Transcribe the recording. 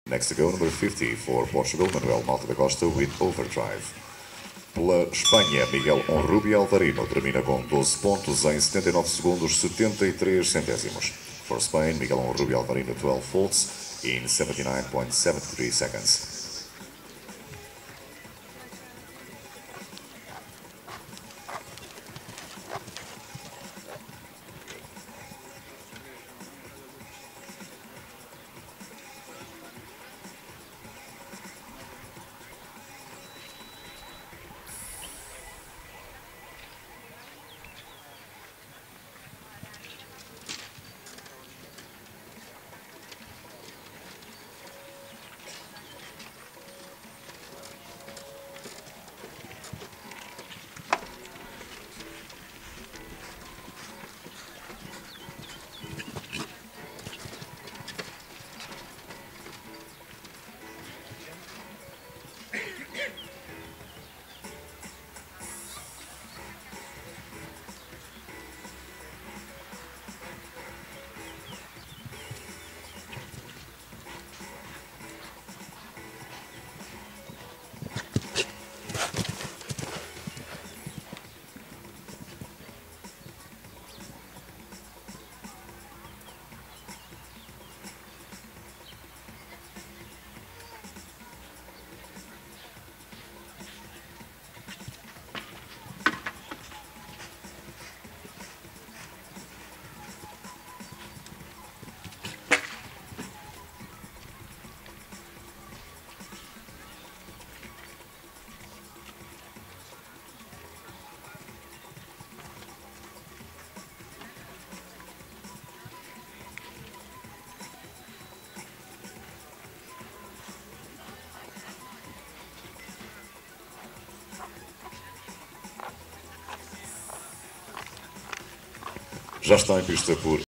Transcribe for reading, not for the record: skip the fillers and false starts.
Next to go, number 50 for Portugal, Manuel Mota da Costa with overdrive. Pela Espanha, Miguel Honrubia Alvarino termina com 12 pontos em 79 segundos 73 centésimos. For Spain, Miguel Honrubia Alvarino 12 faults in 79.73 seconds. Já está em pista por